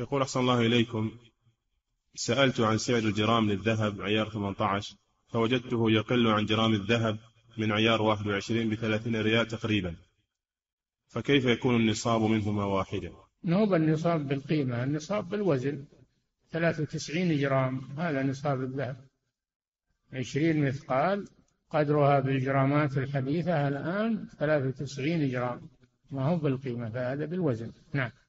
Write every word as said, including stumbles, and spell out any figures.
يقول أحسن الله إليكم، سألت عن سعر الجرام للذهب عيار ثمانية عشر فوجدته يقل عن جرام الذهب من عيار واحد وعشرين بثلاثين ريال تقريبا، فكيف يكون النصاب منهما واحدا؟ نوب النصاب بالقيمة، النصاب بالوزن، ثلاثة وتسعين جرام هذا نصاب الذهب، عشرين مثقال قدرها بالجرامات الحديثة الآن ثلاثة وتسعين جرام، ما هو بالقيمة، فهذا بالوزن. نعم.